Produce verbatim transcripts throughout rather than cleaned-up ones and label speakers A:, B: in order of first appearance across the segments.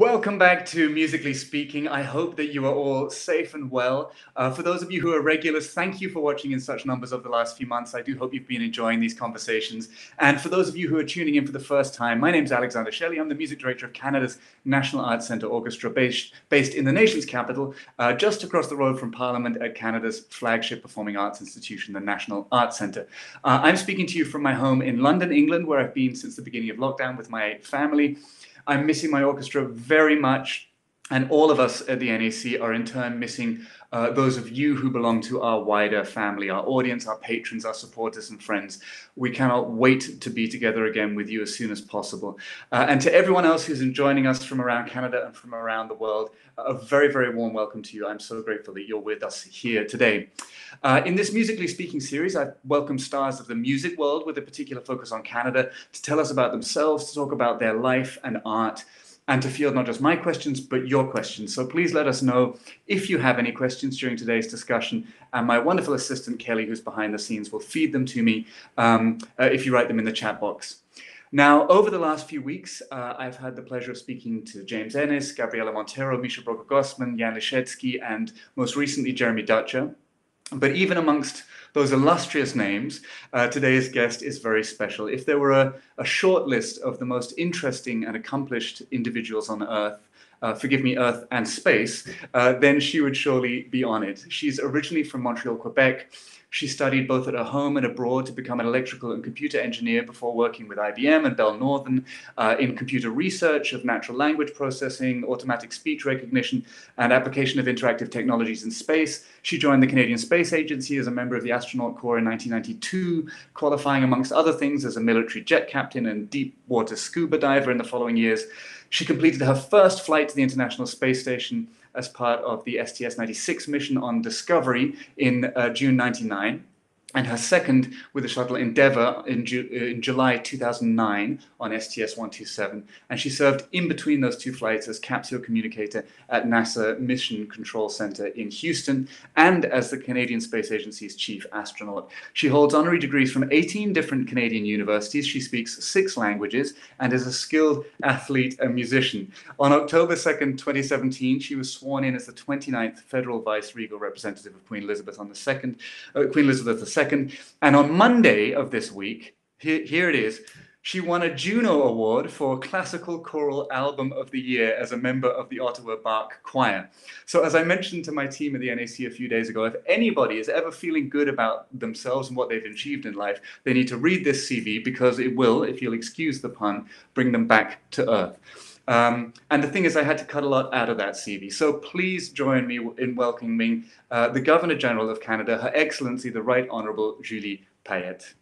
A: Welcome back to Musically Speaking. I hope that you are all safe and well. Uh, for those of you who are regulars, thank you for watching in such numbers over the last few months. I do hope you've been enjoying these conversations. And for those of you who are tuning in for the first time, my name is Alexander Shelley. I'm the music director of Canada's National Arts Centre Orchestra, based, based in the nation's capital, uh, just across the road from Parliament at Canada's flagship performing arts institution, the National Arts Centre. Uh, I'm speaking to you from my home in London, England, where I've been since the beginning of lockdown with my family. I'm missing my orchestra very much, and all of us at the N A C are in turn missing uh, those of you who belong to our wider family, our audience, our patrons, our supporters and friends. We cannot wait to be together again with you as soon as possible. Uh, and to everyone else who's joining us from around Canada and from around the world, a very, very warm welcome to you. I'm so grateful that you're with us here today. Uh, in this Musically Speaking series, I've welcomed stars of the music world with a particular focus on Canada to tell us about themselves, to talk about their life and art, and to field not just my questions, but your questions. So please let us know if you have any questions during today's discussion, and my wonderful assistant, Kelly, who's behind the scenes, will feed them to me um, uh, if you write them in the chat box. Now, over the last few weeks, uh, I've had the pleasure of speaking to James Ennis, Gabriela Montero, Misha Broka-Gossman, Jan Leszecki, and most recently, Jeremy Dutcher. But even amongst those illustrious names, uh, today's guest is very special. If there were a, a short list of the most interesting and accomplished individuals on Earth, uh, forgive me, Earth and space, uh, then she would surely be on it. She's originally from Montreal, Quebec. She studied both at her home and abroad to become an electrical and computer engineer before working with I B M and Bell Northern uh, in computer research of natural language processing, automatic speech recognition, and application of interactive technologies in space. She joined the Canadian Space Agency as a member of the Astronaut Corps in nineteen ninety-two, qualifying amongst other things as a military jet captain and deep water scuba diver in the following years. She completed her first flight to the International Space Station as part of the S T S ninety-six mission on Discovery in uh, June ninety-nine, and her second with the shuttle Endeavour in, Ju in July two thousand nine on S T S one twenty-seven. And she served in between those two flights as capsule communicator at NASA Mission Control Center in Houston and as the Canadian Space Agency's chief astronaut. She holds honorary degrees from eighteen different Canadian universities. She speaks six languages and is a skilled athlete and musician. On October second, twenty seventeen, she was sworn in as the twenty-ninth Federal Vice-Regal Representative of Queen Elizabeth on the second, uh, Queen Elizabeth the Second. And on Monday of this week, here, here it is, she won a Juno Award for Classical Choral Album of the Year as a member of the Ottawa Bach Choir. So as I mentioned to my team at the N A C a few days ago, if anybody is ever feeling good about themselves and what they've achieved in life, they need to read this C V because it will, if you'll excuse the pun, bring them back to earth. Um, and the thing is, I had to cut a lot out of that C V. So please join me in welcoming uh, the Governor General of Canada, Her Excellency, the Right Honourable Julie Payette.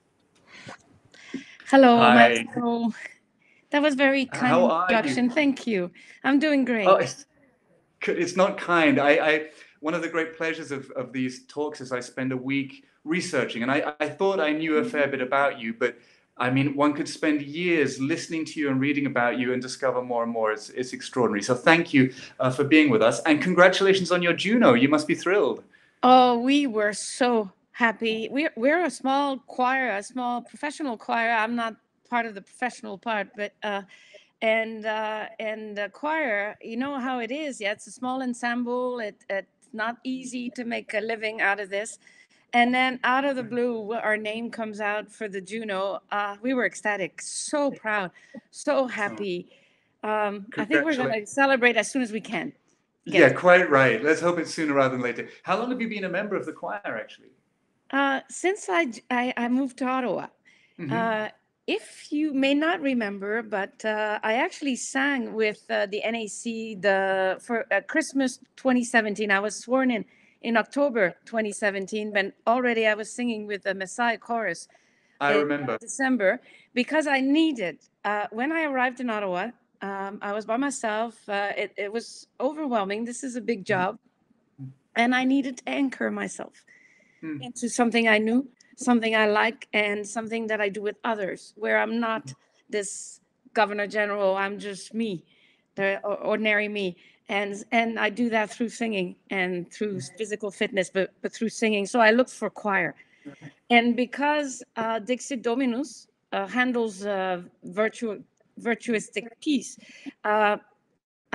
B: Hello,
A: Hi.
B: Maestro. That was very kind
A: How are
B: introduction.
A: you?
B: Thank you. I'm doing great.
A: Oh, it's, it's not kind. I, I one of the great pleasures of, of these talks is I spend a week researching, and I, I thought I knew a fair bit about you, but I mean, one could spend years listening to you and reading about you and discover more and more. It's, it's extraordinary. So thank you uh, for being with us, and congratulations on your Juno. You must be thrilled.
B: Oh, we were so happy. We're, we're a small choir, a small professional choir. I'm not part of the professional part, but uh, and uh, and the choir, you know how it is. Yeah, it's a small ensemble. It, it's not easy to make a living out of this. And then out of the blue, our name comes out for the Juno. Uh, we were ecstatic, so proud, so happy. Um, I think we're going to celebrate as soon as we can.
A: Yeah, it. Quite right. Let's hope it's sooner rather than later. How long have you been a member of the choir, actually?
B: Uh, since I, I, I moved to Ottawa. Mm-hmm. uh, if you may not remember, but uh, I actually sang with uh, the N A C the for uh, Christmas twenty seventeen. I was sworn in in October twenty seventeen, but already I was singing with the Messiah Chorus.
A: I
B: in
A: remember.
B: December, because I needed, uh, when I arrived in Ottawa, um, I was by myself. Uh, it, it was overwhelming. This is a big job. And I needed to anchor myself mm. into something I knew, something I like, and something that I do with others, where I'm not this Governor General, I'm just me, the ordinary me. And and I do that through singing and through physical fitness, but, but through singing. So I looked for choir. And because uh, Dixit Dominus uh, handles uh, virtu virtuistic piece, uh, I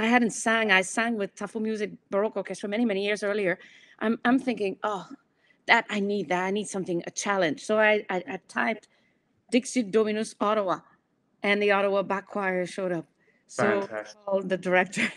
B: I hadn't sang. I sang with Tafelmusik Baroque Orchestra many, many years earlier. I'm, I'm thinking, oh, that I need that. I need something, a challenge. So I, I, I typed Dixit Dominus Ottawa, and the Ottawa Bach Choir showed up. So
A: Fantastic.
B: I called the director.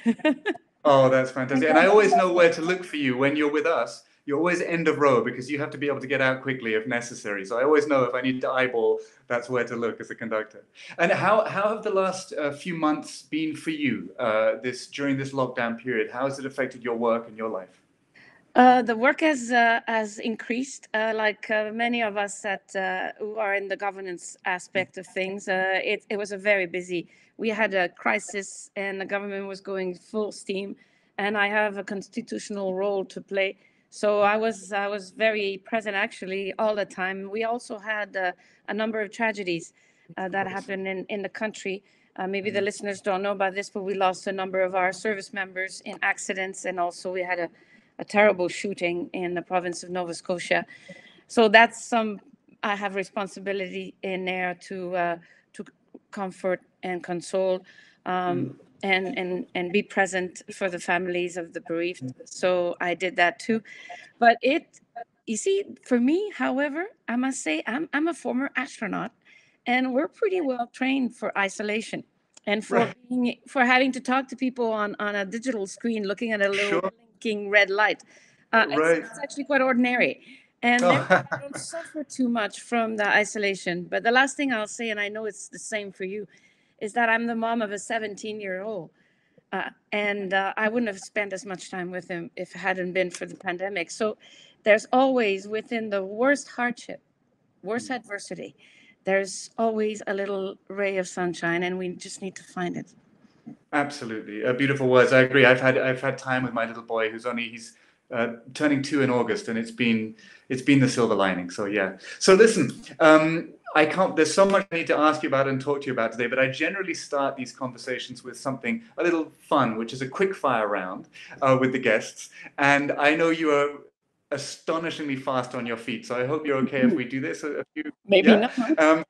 A: Oh, that's fantastic. And I always know where to look for you when you're with us. You're always end of row because you have to be able to get out quickly if necessary. So I always know if I need to eyeball, that's where to look as a conductor. And how, how have the last uh, few months been for you uh, this during this lockdown period? How has it affected your work and your life?
B: Uh, the work has uh, has increased, uh, like uh, many of us that uh, who are in the governance aspect of things. Uh, it, it was a very busy. We had a crisis, and the government was going full steam, and I have a constitutional role to play. So I was I was very present actually all the time. We also had uh, a number of tragedies uh, that happened in in the country. Uh, maybe the listeners don't know about this, but we lost a number of our service members in accidents, and also we had a a terrible shooting in the province of Nova Scotia. So that's some, I have responsibility in there to uh, to comfort and console um, and, and, and be present for the families of the bereaved. So I did that too. But it, you see, for me, however, I must say, I'm, I'm a former astronaut, and we're pretty well trained for isolation and for
A: Right.
B: being, for having to talk to people on, on a digital screen, looking at a little
A: Sure.
B: blinking red light. Uh,
A: Right.
B: it's, it's actually quite ordinary. And
A: Oh.
B: therefore, I don't suffer too much from the isolation. But the last thing I'll say, and I know it's the same for you, is that I'm the mom of a seventeen-year-old. Uh, and uh, I wouldn't have spent as much time with him if it hadn't been for the pandemic. So there's always, within the worst hardship, worst adversity, there's always a little ray of sunshine, and we just need to find it.
A: Absolutely, uh, beautiful words. I agree. I've had I've had time with my little boy, who's only he's uh, turning two in August, and it's been it's been the silver lining. So yeah. So listen, um, I can't. There's so much I need to ask you about and talk to you about today, but I generally start these conversations with something a little fun, which is a quick fire round uh, with the guests. And I know you are astonishingly fast on your feet, so I hope you're okay if we do this. A, a few,
B: Maybe
A: yeah?
B: not.
A: Um,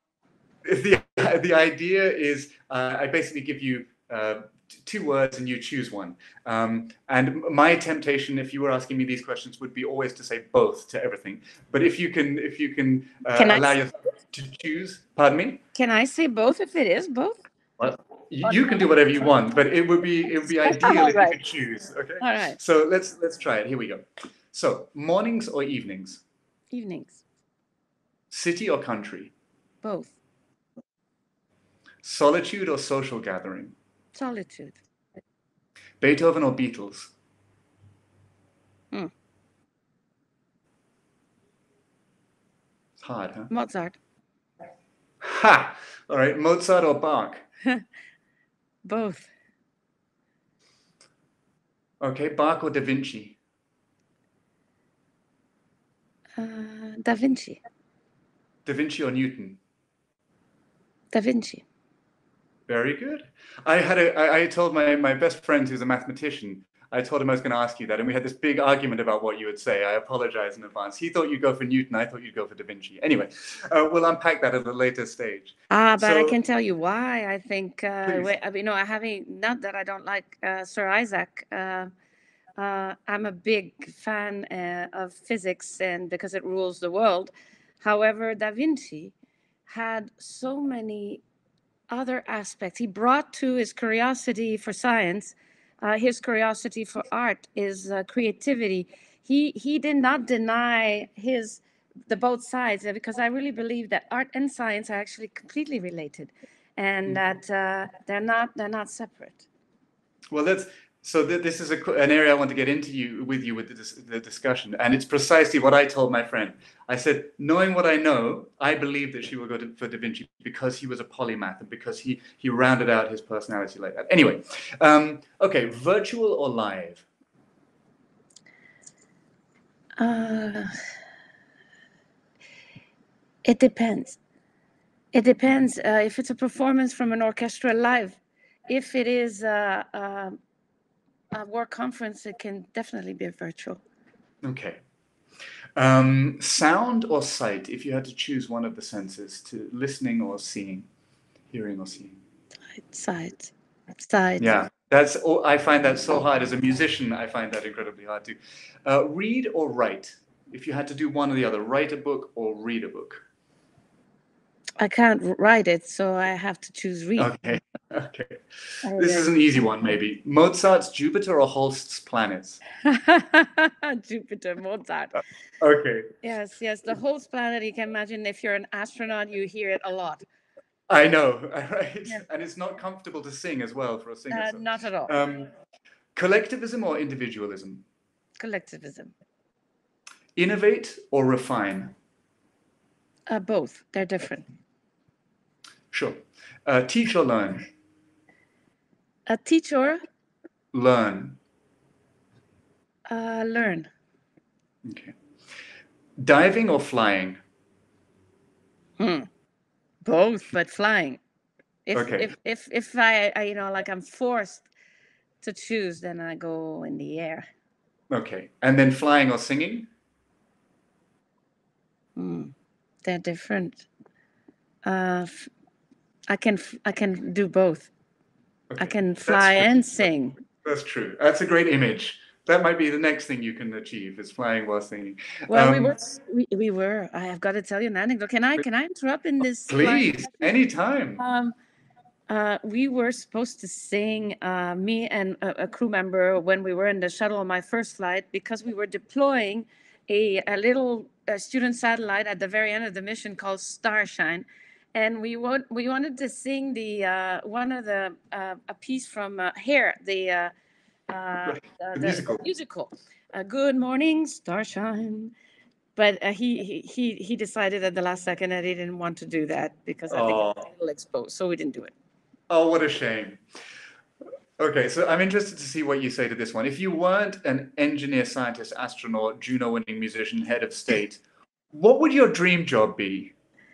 A: the the idea is uh, I basically give you uh, t- two words and you choose one. Um, and my temptation, if you were asking me these questions, would be always to say both to everything. But if you can, if you can, uh,
B: Can I
A: allow
B: say-
A: yourself to choose, pardon me.
B: Can I say both if it is both?
A: Well, you, you can do whatever you want, but it would be it would be ideal if you
B: Right.
A: could choose. Okay.
B: All right.
A: So let's let's try it. Here we go. So mornings or evenings,
B: Evenings,
A: city or country,
B: both.
A: solitude or social gathering,
B: Solitude.
A: Beethoven or Beatles.
B: Hmm.
A: It's hard, huh?
B: Mozart.
A: Ha! All right, Mozart or Bach?
B: Both.
A: Okay, Bach or Da Vinci?
B: Uh, Da Vinci.
A: Da Vinci or Newton?
B: Da Vinci.
A: Very good. I had a. I, I told my my best friend who's a mathematician. I told him I was going to ask you that, and we had this big argument about what you would say. I apologize in advance. He thought you'd go for Newton. I thought you'd go for Da Vinci. Anyway, uh, we'll unpack that at a later stage.
B: Ah, but I
A: So-
B: can tell you why. I think, uh,
A: Please.
B: wait, I mean, no, I having not that I don't like uh, Sir Isaac. Uh, uh, I'm a big fan uh, of physics, and because it rules the world. However, Da Vinci had so many other aspects. He brought to his curiosity for science, uh, his curiosity for art, his uh, creativity. He he did not deny his the both sides uh, because I really believe that art and science are actually completely related, and that uh, they're not they're not separate.
A: Well, that's so. Th- this is a, qu- an area I want to get into you with you with the, dis- the discussion, and it's precisely what I told my friend. I said, knowing what I know, I believe that she will go to, for Da Vinci because he was a polymath and because he he rounded out his personality like that. Anyway, um, okay, virtual or live?
B: Uh, it depends. It depends uh, if it's a performance from an orchestra live. If it is a, a, a work conference, it can definitely be virtual.
A: Okay. Um, sound or sight? If you had to choose one of the senses, to listening or seeing, hearing or seeing.
B: Sides. Sides.
A: Yeah. That's oh, I find that so hard. As a musician, I find that incredibly hard too. Uh, read or write? If you had to do one or the other, write a book or read a book.
B: I can't write it, so I have to choose read.
A: Okay, okay.
B: Oh,
A: This
B: yeah.
A: is an easy one, maybe. Mozart's Jupiter or Holst's planets?
B: Jupiter, Mozart.
A: Okay.
B: Yes, yes. The whole planet, you can imagine if you're an astronaut, you hear it a lot.
A: I know, right?
B: Yeah.
A: And it's not comfortable to sing as well for a singer.
B: Uh,
A: so.
B: not at all.
A: Um, collectivism or individualism?
B: Collectivism.
A: Innovate or refine?
B: Uh, both. They're different.
A: Sure. Uh, teach or learn?
B: A teacher,
A: Learn.
B: uh, learn.
A: Okay. Diving or flying?
B: Hmm. Both, but flying. If
A: Okay.
B: if if if I, I you know like I'm forced to choose, then I go in the air.
A: Okay. And then flying or singing?
B: Hmm. They're different. Uh, f- I can f- I can do both.
A: Okay.
B: I can
A: That's
B: fly
A: true.
B: and sing.
A: That's true. That's a great image. That might be the next thing you can achieve is flying while singing.
B: Well, we
A: Um,
B: were we, we were. I have got to tell you an anecdote. Can I can I interrupt in this? flying
A: Please,
B: session?
A: anytime.
B: Um, uh, we were supposed to sing, uh, me and a, a crew member, when we were in the shuttle on my first flight, because we were deploying a, a little uh student satellite at the very end of the mission called Starshine. And we want, we wanted to sing the uh, one of the uh, a piece from uh, Hair, the uh, uh,
A: Right.
B: the,
A: The
B: the
A: musical.
B: musical. Uh, Good morning, Starshine. But uh, he, he he he decided at the last second that he didn't want to do that because I think
A: Oh,
B: it's a little exposed, so we didn't do it.
A: oh, what a shame. Okay, so I'm interested to see what you say to this one. If you weren't an engineer, scientist, astronaut, Juno-winning musician, head of state, what would your dream job be?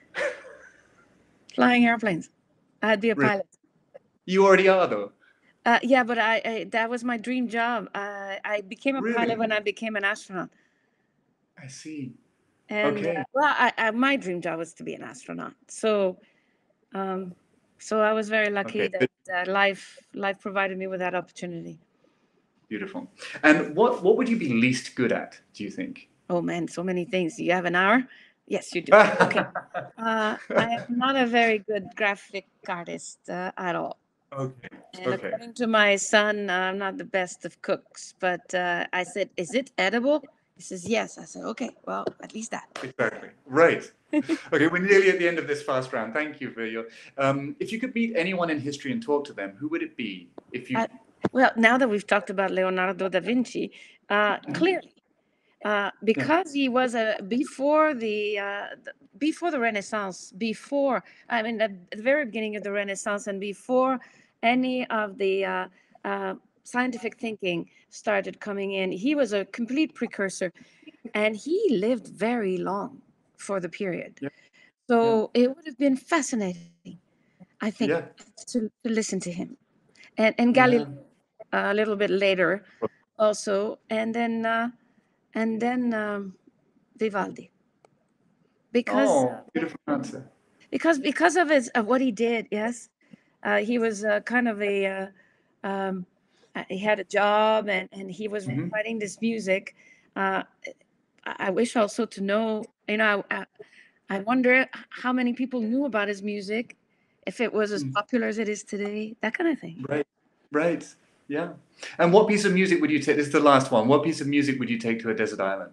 B: Flying airplanes. I'd be a
A: Really?
B: pilot.
A: You already are, though.
B: Uh, yeah, but I, I that was my dream job. Uh, I became a
A: Really?
B: pilot when I became an astronaut.
A: I see.
B: And
A: Okay.
B: uh, well, I, I, my dream job was to be an astronaut. So, um, so I was very lucky
A: Okay.
B: that uh, life life provided me with that opportunity.
A: Beautiful. And what what would you be least good at, do you think?
B: Oh man, so many things. Do you have an hour? Yes, you do. Okay. Uh, I am not a very good graphic artist uh, at all.
A: Okay.
B: And
A: Okay.
B: according to my son, I'm not the best of cooks. But uh, I said, "Is it edible?" He says, "Yes." I said, "Okay, well, at least that."
A: Exactly. Right. Okay, we're nearly at the end of this fast round. Thank you for your. Um, if you could meet anyone in history and talk to them, who would it be? If you.
B: Uh, well, now that we've talked about Leonardo da Vinci, uh, clearly, uh, because he was a before the, uh, the before the Renaissance, before I mean at the very beginning of the Renaissance, and before any of the uh, uh, scientific thinking started coming in, he was a complete precursor, and he lived very long for the period.
A: Yeah.
B: So it would have been fascinating, I think,
A: Yeah.
B: to, to listen to him, and and Galileo
A: Yeah.
B: a little bit later, also, and then uh, and then um, Vivaldi, because
A: Oh, beautiful answer.
B: because because of his of what he did. Yes, uh, he was uh, kind of a uh, um, uh, he had a job, and and he was
A: Mhm.
B: writing this music. Uh, I I wish also to know, you know, I, I wonder how many people knew about his music, if it was as
A: Mm.
B: popular as it is today, that kind of thing.
A: Right. Right. Yeah. And what piece of music would you take? This is the last one. What piece of music would you take to a desert island?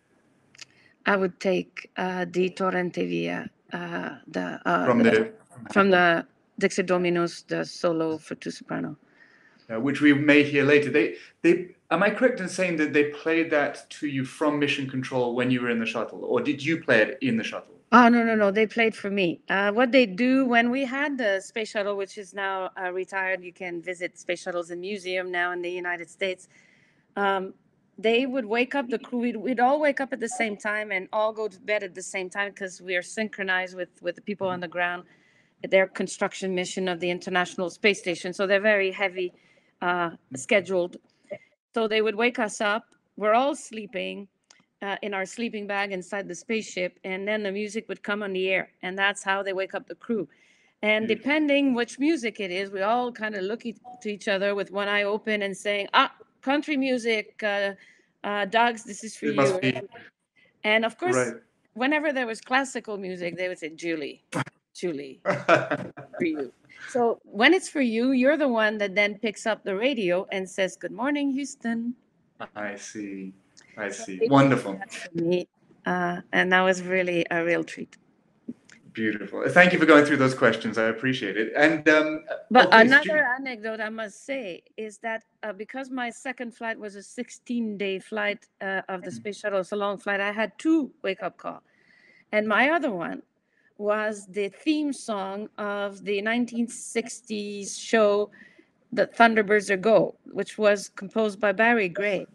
B: I would take uh, Di Torrente Via, uh, the, uh,
A: From
B: the
A: the,
B: from the Dixit Dominus, the solo for two soprano.
A: uh, which we may hear later. They, they, am I correct in saying that they played that to you from Mission Control when you were in the shuttle, or did you play it in the shuttle?
B: Oh, no, no, no. They played for me. Uh, what they do when we had the space shuttle, which is now uh, retired, you can visit space shuttles in museum now in the United States. Um, they would wake up the crew. We'd, we'd all wake up at the same time and all go to bed at the same time because we are synchronized with, with the people on the ground, their construction mission of the International Space Station. So they're very heavy uh, scheduled. So they would wake us up. We're all sleeping uh, in our sleeping bag inside the spaceship, and then the music would come on the air, and that's how they wake up the crew. And
A: Beautiful.
B: depending which music it is, we all kind of look e- to each other with one eye open and saying, ah, country music, uh, uh, dogs, this is for
A: It
B: you.
A: must be
B: And of course,
A: right.
B: whenever there was classical music, they would say, Julie, Julie, for you. So when it's for you, you're the one that then picks up the radio and says, good morning, Houston.
A: I see. I
B: So
A: see.
B: they did
A: Wonderful.
B: that for me. Uh, and that was really a real treat.
A: Beautiful. Thank you for going through those questions. I appreciate it. And um,
B: But
A: oh, please,
B: another
A: Julie.
B: anecdote I must say is that uh, because my second flight was a sixteen day flight uh, of the space shuttle, it's a long flight, I had two wake up calls. And my other one was the theme song of the nineteen sixties show, The Thunderbirds Are Go, which was composed by Barry Gray.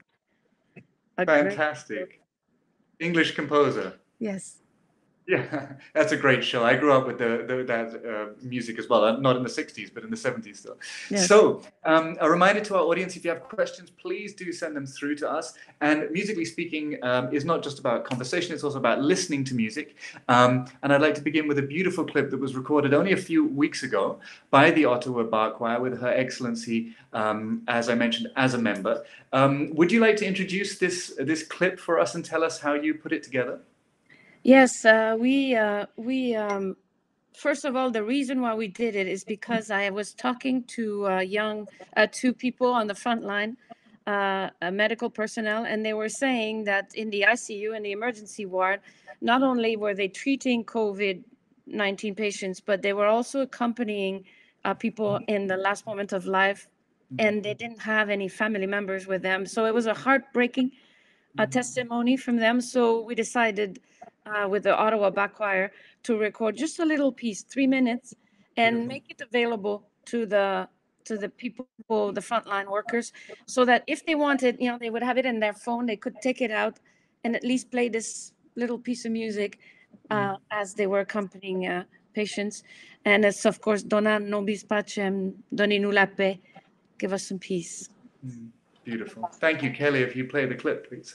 B: A great-
A: Fantastic. English composer.
B: Yes.
A: Yeah, that's a great show. I grew up with the, the that uh, music as well, uh, not in the sixties, but in the seventies still.
B: Yes.
A: So, um, a reminder to our audience, if you have questions, please do send them through to us. And Musically Speaking um, is not just about conversation, it's also about listening to music. Um, and I'd like to begin with a beautiful clip that was recorded only a few weeks ago by the Ottawa Bar Choir with Her Excellency, um, as I mentioned, as a member. Um, would you like to introduce this, this clip for us and tell us how you put it together?
B: Yes, uh, we uh, we um, first of all, the reason why we did it is because I was talking to uh, young uh, two people on the front line, uh, uh, medical personnel, and they were saying that in the I C U and the emergency ward, not only were they treating COVID nineteen patients, but they were also accompanying uh, people in the last moment of life, and they didn't have any family members with them. So it was a heartbreaking uh, testimony from them. So we decided uh, with the Ottawa Back Choir to record just a little piece, three minutes, and
A: Beautiful.
B: make it available to the to the people, the frontline workers, so that if they wanted, you know, they would have it in their phone. They could take it out and at least play this little piece of music uh, as they were accompanying uh, patients. And it's of course Dona nobis pacem, doni-nous la paix, give us some peace.
A: Beautiful. Thank you, Kelly. If you play the clip, please.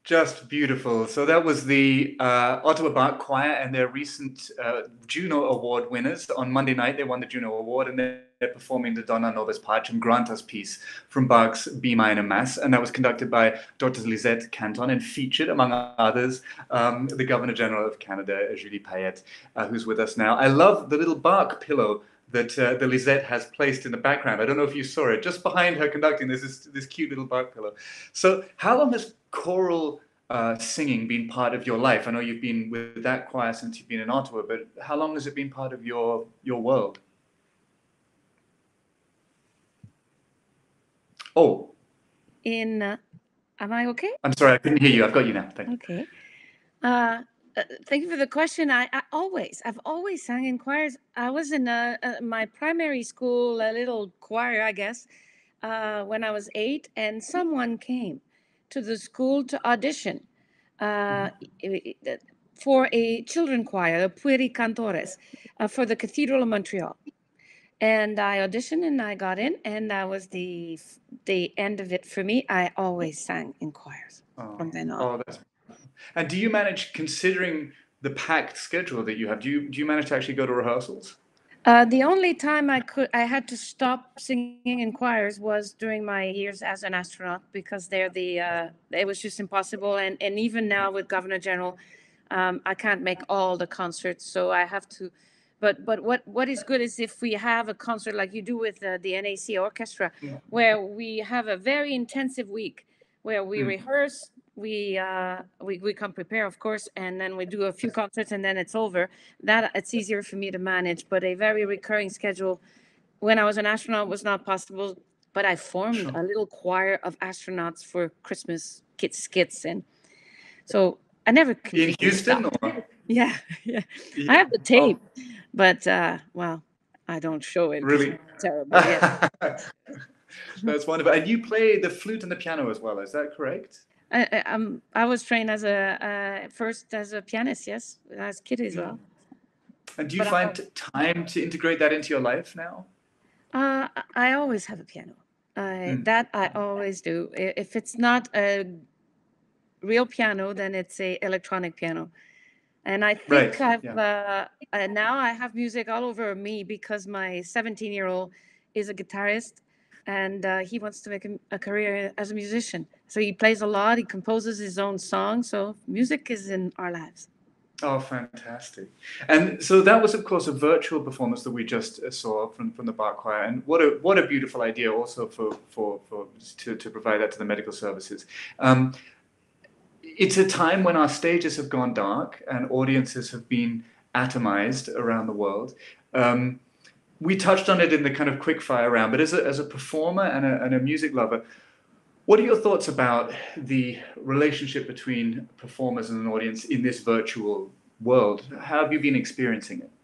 A: Just beautiful. So that was the uh, Ottawa Bach Choir and their recent uh, Juno Award winners. On Monday night, they won the Juno Award, and they're performing the Dona Nobis Pacem Grantas piece from Bach's B minor Mass, and that was conducted by Doctor Lisette Canton and featured, among others, um, the Governor General of Canada, Julie Payette, uh, who's with us now. I love the little Bach pillow that uh, the Lisette has placed in the background. I don't know if you saw it. Just behind her conducting, there's this, this cute little Bach pillow. So how long has choral uh, singing been part of your life? I know you've been with that choir since you've been in Ottawa, but how long has it been part of your, your world? Oh.
B: In, uh, am I okay?
A: I'm sorry, I couldn't hear you. I've got you now. Thank you.
B: Okay. Uh, Uh, thank you for the question. I, I always, I've always sang in choirs. I was in a, a, my primary school, a little choir, I guess, uh, when I was eight, and someone came to the school to audition uh, for a children choir, the Pueri Cantores, uh, for the Cathedral of Montreal. And I auditioned and I got in, and that was the the end of it for me. I always sang in choirs
A: Oh,
B: from then on.
A: oh, that's And do you manage, considering the packed schedule that you have, do you do you manage to actually go to rehearsals?
B: Uh, the only time I could, I had to stop singing in choirs was during my years as an astronaut, because they're the, uh, it was just impossible. And and even now with Governor General, um, I can't make all the concerts, so I have to. But but what what is good is if we have a concert like you do with uh, the N A C Orchestra,
A: Mm.
B: where we have a very intensive week, where we
A: Mm.
B: rehearse, we uh we, we come prepare, of course, and then we do a few concerts and then it's over. That it's easier for me to manage, but a very recurring schedule when I was an astronaut was not possible. But I formed
A: Sure.
B: a little choir of astronauts for Christmas kids skits, and so I never
A: In
B: completely
A: Houston?
B: stopped.
A: Or?
B: Yeah, yeah.
A: Yeah.
B: I have the
A: Oh,
B: tape, but uh well, I don't show it 'cause
A: really?
B: it's terrible. Yeah.
A: That's wonderful. And you play the flute and the piano as well, is that correct?
B: I, I, um, I was trained as a uh, first as a pianist, yes, as a kid as well.
A: And do you
B: But I,
A: find time to integrate that into your life now?
B: uh, I always have a piano. I,
A: Mm.
B: That I always do. I- If it's not a real piano, then it's a electronic piano. And I think
A: Right.
B: I've
A: Yeah.
B: uh, uh, now I have music all over me because my seventeen year old is a guitarist, and uh, he wants to make a, a career as a musician. So he plays a lot. He composes his own songs. So music is in our lives.
A: Oh, fantastic. And so that was, of course, a virtual performance that we just uh, saw from, from the Bach Choir. And what a what a beautiful idea also for, for, for to, to provide that to the medical services. Um, it's a time when our stages have gone dark and audiences have been atomized around the world. Um, we touched on it in the kind of quick fire round, but as a, as a performer and a, and a music lover, what are your thoughts about the relationship between performers and an audience in this virtual world? How have you been experiencing it?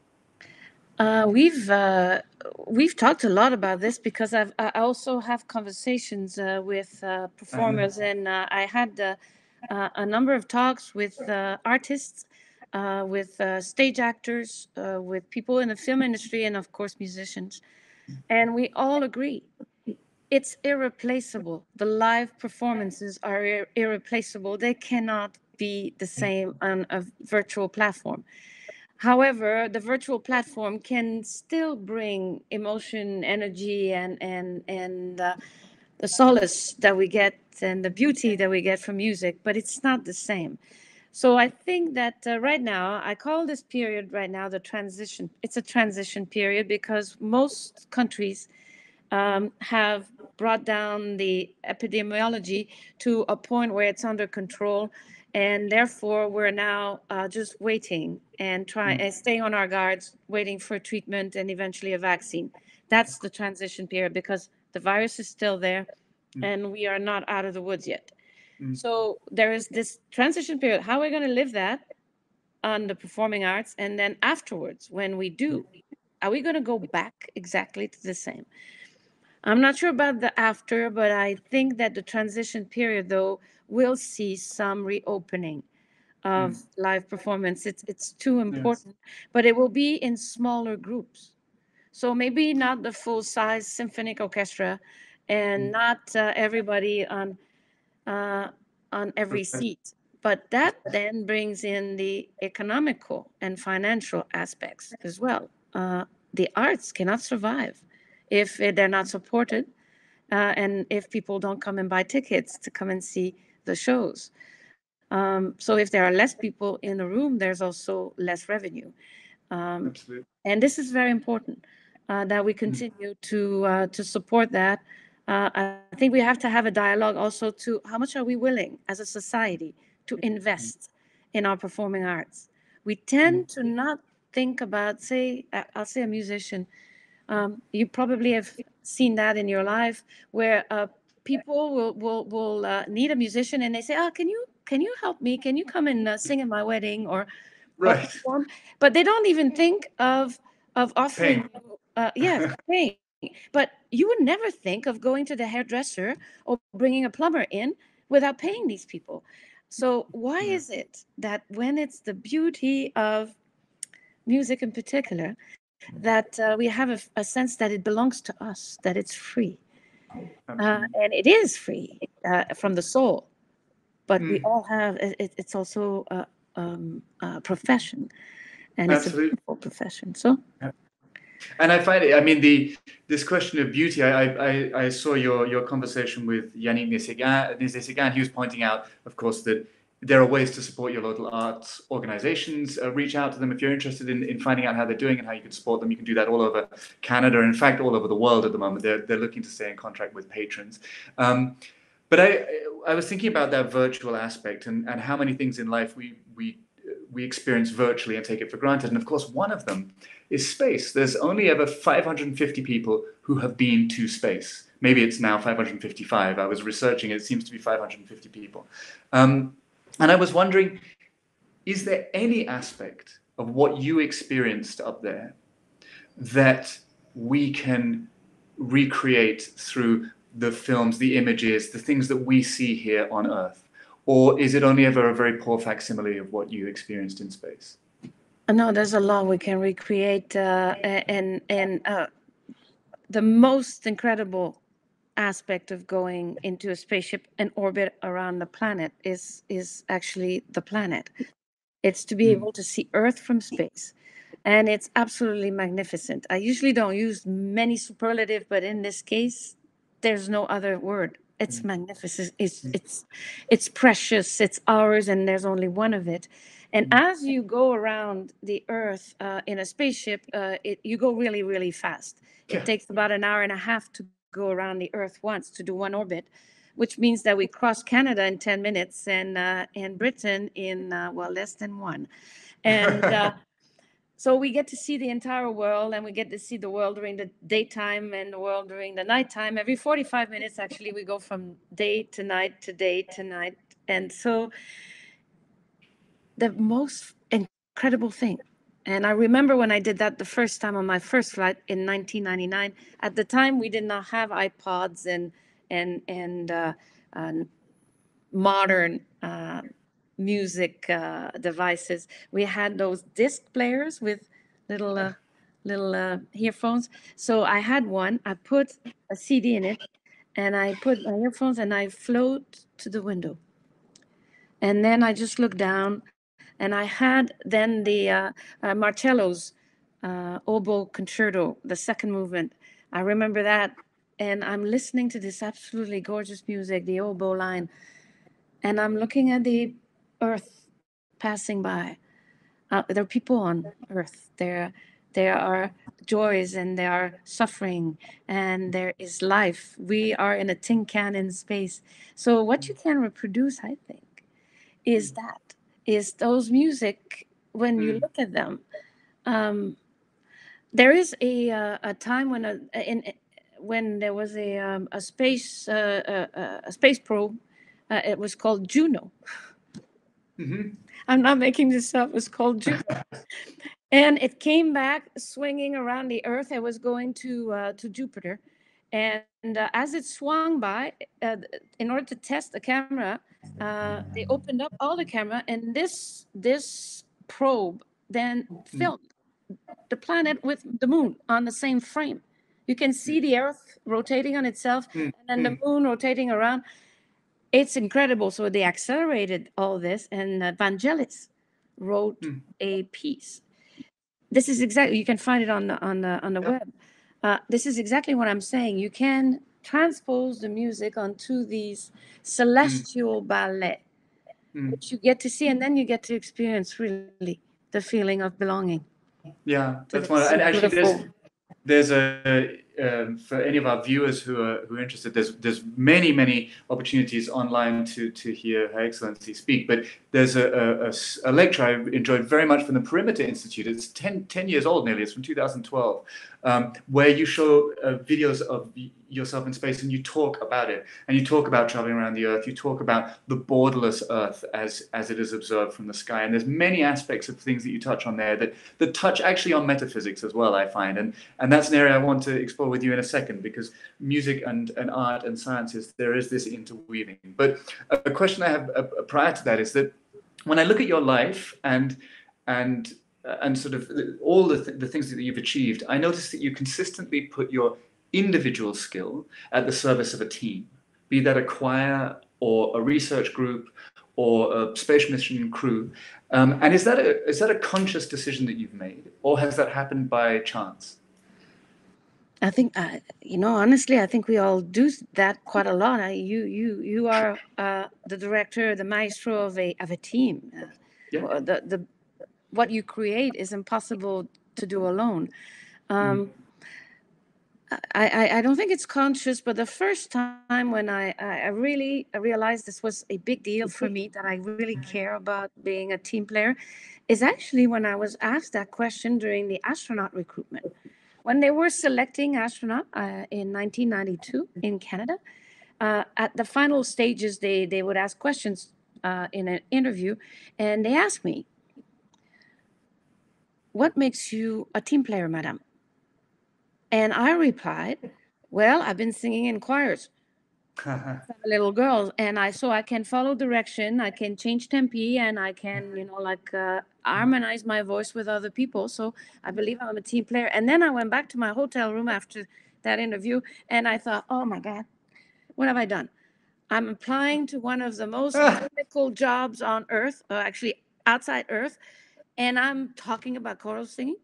B: Uh, we've uh, we've talked a lot about this because I've I also have conversations uh, with uh, performers, and uh, I had uh, uh, a number of talks with uh, artists, uh, with uh, stage actors, uh, with people in the film industry, and of course musicians, and we all agree it's irreplaceable. The live performances are ir- irreplaceable. They cannot be the same on a virtual platform. However, the virtual platform can still bring emotion, energy, and and and uh, the solace that we get and the beauty that we get from music, but it's not the same. So I think that uh, right now, I call this period right now the transition. It's a transition period because most countries um, have brought down the epidemiology to a point where it's under control, and therefore we're now uh, just waiting and try and stay on our guards, waiting for treatment and eventually a vaccine. That's the transition period because the virus is still there, and we are not out of the woods yet.
A: Mm.
B: So there is this transition period. How are we going to live that on the performing arts, and then afterwards, when we do, are we going to go back exactly to the same? I'm not sure about the after, but I think that the transition period, though, will see some reopening of
A: Mm.
B: live performance. It's it's too
A: Yes.
B: important, but it will be in smaller groups. So maybe not the full size symphonic orchestra, and
A: Mm.
B: not uh, everybody on uh, on every
A: Right.
B: seat. But that then brings in the economical and financial aspects as well. Uh, the arts cannot survive if they're not supported, uh, and if people don't come and buy tickets to come and see the shows. Um, so if there are less people in the room, there's also less revenue. Um,
A: Absolutely.
B: and this is very important, uh, that we continue to uh, to support that. Uh, I think we have to have a dialogue also to how much are we willing as a society to invest in our performing arts. We tend to not think about, say, I- I'll say a musician. Um, you probably have seen that in your life where uh, people will will will uh, need a musician and they say, "Oh, can you can you help me? Can you come and uh, sing at my wedding or or
A: Right.
B: perform?" But they don't even think of of offering.
A: Paying.
B: you, Uh, yes, paying. But you would never think of going to the hairdresser or bringing a plumber in without paying these people. So why
A: Yeah.
B: is it that when it's the beauty of music in particular, that uh, we have a, a sense that it belongs to us, that it's free? Uh,
A: Absolutely.
B: and it is free uh, from the soul, but we
A: Mm.
B: all have, it, it's also a, um, a profession, and it's a
A: Absolutely.
B: beautiful profession. So
A: And I find it, I mean, the this question of beauty, I I, I saw your, your conversation with Yannick Nézet-Séguin. He was pointing out, of course, that there are ways to support your local arts organizations. Uh, reach out to them if you're interested in, in finding out how they're doing and how you can support them. You can do that all over Canada, in fact, all over the world at the moment. They're, they're looking to stay in contract with patrons. Um, but I, I was thinking about that virtual aspect and, and how many things in life we, we we experience virtually and take it for granted. And of course, one of them is space. There's only ever five hundred fifty people who have been to space. Maybe it's now five hundred fifty-five. I was researching, it seems to be five hundred fifty people. Um, and I was wondering, is there any aspect of what you experienced up there that we can recreate through the films, the images, the things that we see here on Earth? Or is it only ever a very poor facsimile of what you experienced in space?
B: no, there's a lot we can recreate, uh, and and uh, the most incredible aspect of going into a spaceship and orbit around the planet is is actually the planet. It's to be
A: Mm.
B: able to see Earth from space, and it's absolutely magnificent. I usually don't use many superlative, but in this case, there's no other word. It's magnificent. It's it's it's precious. It's ours, and there's only one of it. And as you go around the Earth uh, in a spaceship, uh, it, you go really, really fast. It
A: Yeah.
B: takes about an hour and a half to go around the Earth once to do one orbit, which means that we cross Canada in ten minutes and uh, and Britain in uh, well less than one. And uh, so we get to see the entire world, and we get to see the world during the daytime and the world during the nighttime. Every forty-five minutes, actually, we go from day to night to day to night. And so the most incredible thing, and I remember when I did that the first time on my first flight in nineteen ninety-nine. At the time, we did not have iPods and and and uh, uh, modern uh, music uh, devices. We had those disc players with little uh, little uh, earphones. So I had one. I put a C D in it, and I put my earphones, and I float to the window. And then I just looked down, and I had then the uh, uh, Marcello's uh, oboe concerto, the second movement. I remember that, and I'm listening to this absolutely gorgeous music, the oboe line, and I'm looking at the Earth passing by. Uh, there are people on Earth. There, there are joys and there are suffering, and there is life. We are in a tin can in space. So what you can reproduce, I think, is that is those music when you
A: Mm.
B: look at them. Um, there is a uh, a time when a in when there was a um, a space uh, uh, a space probe. Uh, it was called Juno.
A: Mm-hmm.
B: I'm not making this up. It was called Juno. And it came back swinging around the Earth. It was going to uh, to Jupiter, and uh, as it swung by, uh, in order to test the camera, uh, they opened up all the camera, and this this probe then filmed the planet with the moon on the same frame. You can see the Earth rotating on itself,
A: Mm.
B: and then the
A: Mm.
B: moon rotating around. it's incredible. So they accelerated all this, and uh, Vangelis wrote
A: Mm.
B: a piece. This is exactly, you can find it on the on the on the
A: Yeah.
B: web. Uh, this is exactly what I'm saying. You can transpose the music onto these celestial
A: Mm.
B: ballet,
A: Mm.
B: which you get to see, and then you get to experience really the feeling of belonging
A: Yeah,
B: to
A: that's one.
B: this
A: And actually, there's
B: beautiful.
A: there's a um, for any of our viewers who are who are interested. There's there's many many opportunities online to to hear Her Excellency speak. But there's a, a, a s- a lecture I enjoyed very much from the Perimeter Institute. It's ten, ten years old nearly. It's from two thousand twelve, um, where you show uh, videos of y- yourself in space and you talk about it, and you talk about traveling around the Earth. You talk about the borderless Earth as as it is observed from the sky. And there's many aspects of things that you touch on there that that touch actually on metaphysics as well, I find. And and that's an area I want to explore with you in a second, because music and, and art and sciences, there is this interweaving. But a, a question I have uh, prior to that is that when I look at your life and and uh, and sort of all the, th- the things that you've achieved, I notice that you consistently put your individual skill at the service of a team, be that a choir or a research group or a space mission crew. Um, and is that a is that a conscious decision that you've made, or has that happened by chance?
B: I think, uh, you know, honestly, I think we all do that quite a lot. I, you, you, you are uh, the director, the maestro of a of a team. Uh,
A: Yeah.
B: well, the the what you create is impossible to do alone.
A: Mm.
B: Um, I, I I don't think it's conscious, but the first time when I I I really realized this was a big deal for me, that I really care about being a team player, is actually when I was asked that question during the astronaut recruitment. When they were selecting astronaut uh, in nineteen ninety-two in Canada, uh, at the final stages, they, they would ask questions uh, in an interview, and they asked me, "What makes you a team player, madam?" And I replied, "Well, I've been singing in choirs. I'm a little girl, and I so I can follow direction, I can change tempi, and I can, you know, like uh, harmonize my voice with other people. So I believe I'm a team player." And then I went back to my hotel room after that interview, and I thought, "Oh my God, what have I done? I'm applying to one of the most difficult jobs on earth, or actually outside Earth, and I'm talking about choral singing."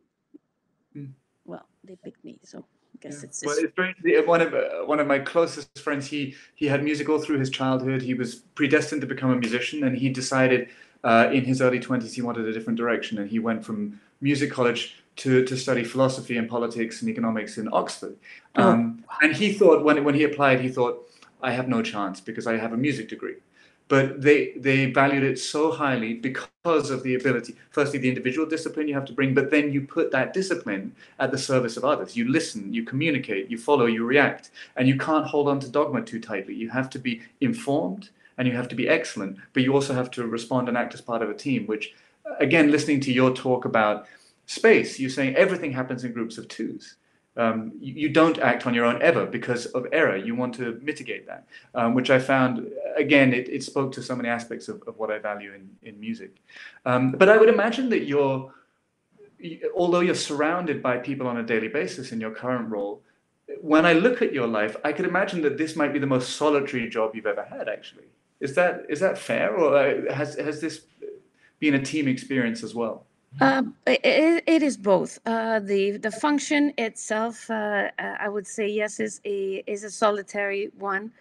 A: Mm.
B: Well, they picked me, so I
A: Yeah.
B: guess it's
A: Well,
B: it's
A: it's very one of uh, one of my closest friends. He he had music all through his childhood. He was predestined to become a musician, and he decided uh, in his early twenties he wanted a different direction, and he went from music college to to study philosophy and politics and economics in Oxford.
B: oh
A: Um, and he thought when when he applied, he thought, I have no chance because I have a music degree. But they they valued it so highly because of the ability, firstly, the individual discipline you have to bring, but then you put that discipline at the service of others. You listen, you communicate, you follow, you react, and you can't hold on to dogma too tightly. You have to be informed and you have to be excellent, but you also have to respond and act as part of a team, which, again, listening to your talk about space, you're saying everything happens in groups of twos. Um, you, you don't act on your own ever because of error. You want to mitigate that, um, which I found, again, it, it spoke to so many aspects of, of what I value in, in music. Um, but I would imagine that you're, although you're surrounded by people on a daily basis in your current role, when I look at your life, I could imagine that this might be the most solitary job you've ever had, actually. Is that is that fair, or uh, has has this been a team experience as well?
B: Uh, it, it is both. Uh, the the function itself, uh, uh, I would say, yes, is a is a solitary one,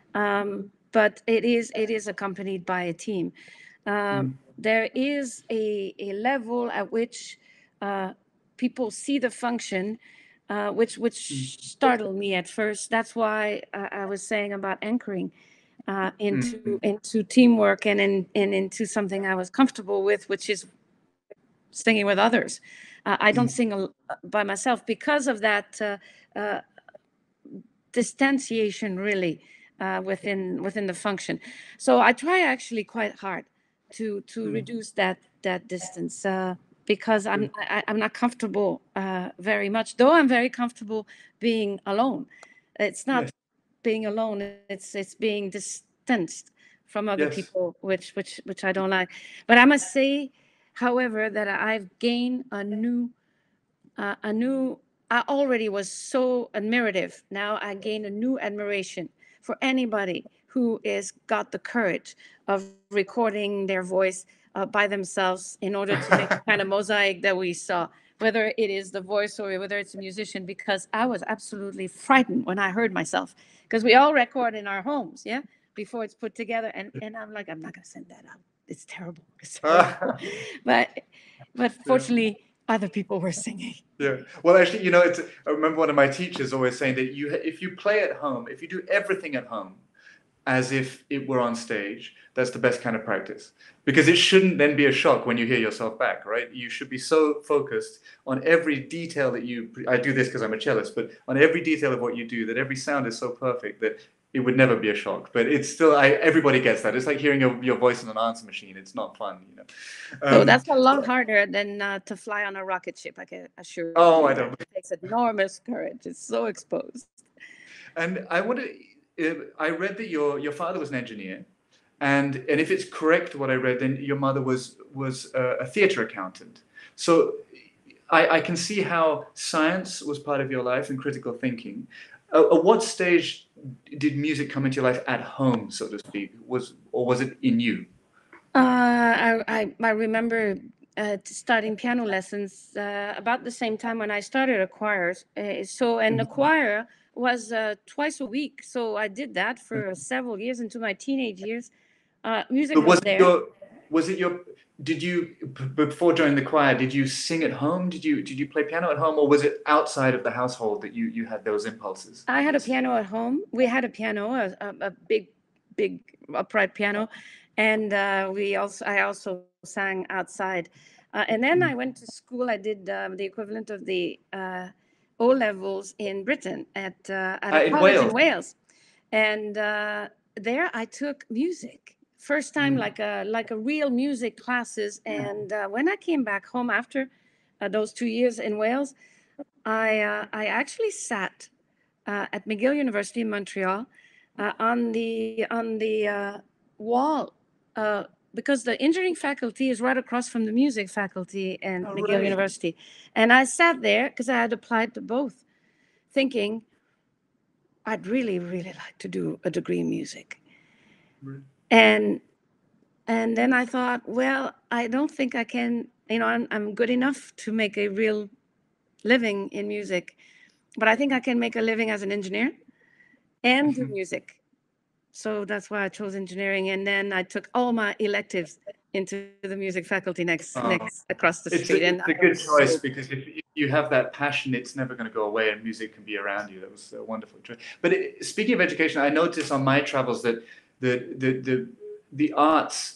B: um, but it is it is accompanied by a team. Um,
A: Mm.
B: there is a a level at which uh, people see the function, uh, which
A: Mm.
B: which startled me at first. That's why uh, I was saying about anchoring uh, into
A: Mm.
B: into teamwork, and in and into something I was comfortable with, which is singing with others. Uh, I don't
A: Mm.
B: sing al- by myself because of that uh, uh, distanciation, really, uh, within within the function. So I try actually quite hard to to
A: Mm.
B: reduce that that distance, uh, because I'm
A: Good.
B: I, I'm not comfortable uh, very much. Though I'm very comfortable being alone. It's not
A: Yes.
B: being alone. It's it's being distanced from other
A: Yes.
B: people, which which which I don't like. But I must say, however, that I've gained a new uh, a new I already was so admirative. Now I gain a new admiration for anybody who is got the courage of recording their voice uh, by themselves in order to make the kind of mosaic that we saw, whether it is the voice or whether it's a musician, because I was absolutely frightened when I heard myself, because we all record in our homes, yeah, before it's put together. And, and I'm like, I'm not going to send that out. It's terrible. It's terrible. but, but fortunately, other people were singing.
A: Yeah. Well, actually, you know, it's, I remember one of my teachers always saying that you, if you play at home, if you do everything at home as if it were on stage, that's the best kind of practice, because it shouldn't then be a shock when you hear yourself back, right? You should be so focused on every detail that you, I do this because I'm a cellist, but on every detail of what you do, that every sound is so perfect that it would never be a shock. But it's still, I, everybody gets that. It's like hearing your, your voice in an answer machine. It's not fun, you know. Um,
B: so that's a lot harder than uh, to fly on a rocket ship, I can assure you.
A: Oh, I don't.
B: It takes enormous courage. It's so exposed.
A: And I want to, I read that your, your father was an engineer. And, and if it's correct what I read, then your mother was, was a, a theater accountant. So I, I can see how science was part of your life and critical thinking. Uh, at what stage did music come into your life at home, so to speak? Was, or was it in you?
B: Uh, I, I, I remember uh, starting piano lessons uh, about the same time when I started a choir. Uh, so, and the choir was uh, twice a week. So I did that for several years into my teenage years. Uh, music
A: but was,
B: was there.
A: It your, was it your, did you, before joining the choir, did you sing at home? Did you, did you play piano at home, or was it outside of the household that you, you had those impulses?
B: I had a piano at home. We had a piano, a, a, a big, big upright piano. And uh, we also, I also sang outside. Uh, and then I went to school. I did um, the equivalent of the uh, O levels in Britain at, uh, at
A: Uh,
B: a
A: in
B: college
A: Wales.
B: in Wales. And uh, there I took music. First time,
A: Mm.
B: like a like a real music classes. And uh, when I came back home after uh, those two years in Wales, I uh, I actually sat uh, at McGill University in Montreal uh, on the on the uh, wall uh, because the engineering faculty is right across from the music faculty in
A: Oh,
B: McGill
A: right.
B: University, and I sat there because I had applied to both, thinking I'd really really like to do a degree in music,
A: Right.
B: and. And then I thought, well, I don't think I can, you know, I'm, I'm good enough to make a real living in music, but I think I can make a living as an engineer and do music. So that's why I chose engineering. And then I took all my electives into the music faculty next,
A: Oh.
B: next across the
A: It's
B: street.
A: a,
B: And
A: it's a
B: I
A: good
B: was
A: choice,
B: so-
A: because if you have that passion, it's never going to go away, and music can be around you. That was a wonderful choice. But it, speaking of education, I noticed on my travels that the the the, the arts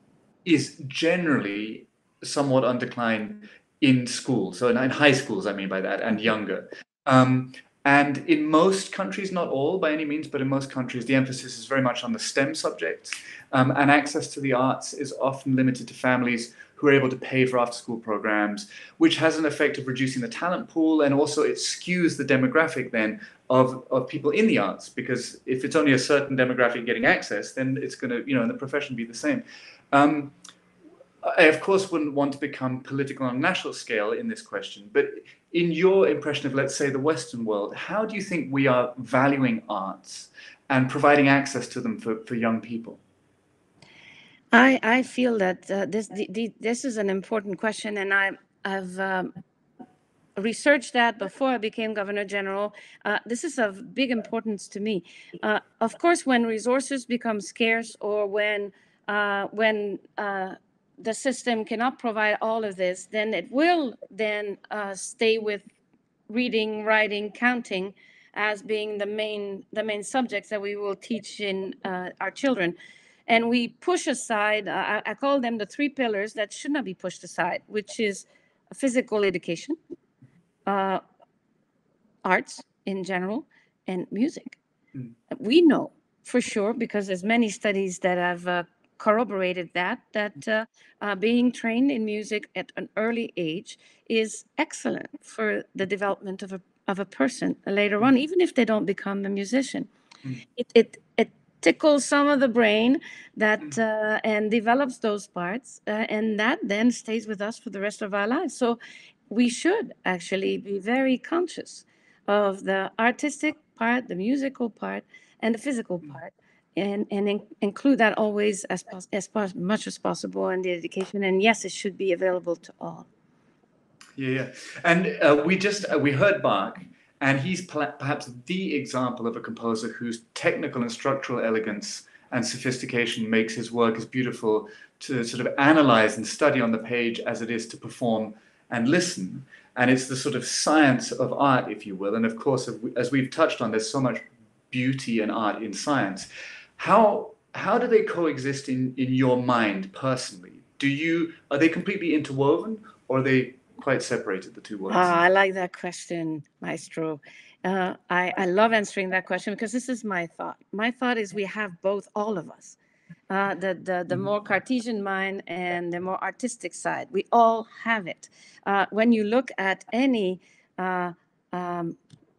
A: is generally somewhat on decline in schools. So in, in high schools, I mean by that, and younger. Um, and in most countries, not all by any means, but in most countries, the emphasis is very much on the STEM subjects. Um, and access to the arts is often limited to families who are able to pay for after-school programs, which has an effect of reducing the talent pool, and also it skews the demographic then of, of people in the arts, because if it's only a certain demographic getting access, then it's going to, you know, in the profession be the same. Um, I, of course, wouldn't want to become political on a national scale in this question, but in your impression of, let's say, the Western world, how do you think we are valuing arts and providing access to them for, for young people?
B: I, I feel that uh, this the, the, this is an important question, and I, I've um, researched that before I became Governor General. Uh, this is of big importance to me. Uh, of course, when resources become scarce, or when uh, when uh, the system cannot provide all of this, then it will then uh, stay with reading, writing, counting as being the main the main subjects that we will teach in uh, our children. And we push aside, uh, I, I call them the three pillars that should not be pushed aside, which is physical education, uh, arts in general, and music.
A: Mm.
B: We know for sure, because there's many studies that have uh, corroborated that, that uh, uh, being trained in music at an early age is excellent for the development of a, of a person later on, even if they don't become a musician.
A: Mm.
B: It, it, it tickles some of the brain that uh, and develops those parts, uh, and that then stays with us for the rest of our lives. So we should actually be very conscious of the artistic part, the musical part, and the physical part, and and in, include that always as pos- as pos- much as possible in the education. And yes, it should be available to all.
A: Yeah, yeah. And uh, we just uh, we heard Bach, and he's pl- perhaps the example of a composer whose technical and structural elegance and sophistication makes his work as beautiful to sort of analyze and study on the page as it is to perform and listen. And it's the sort of science of art, if you will. And of course, as we've touched on, there's so much beauty and art in science. How how do they coexist in, in your mind personally? Do you are they completely interwoven, or are they quite separated, the two words?
B: Ah, I like that question, Maestro. Uh, I, I love answering that question because this is my thought. My thought is we have both, all of us. Uh, the, the, the more Cartesian mind and the more artistic side. We all have it. Uh, when you look at any uh, um,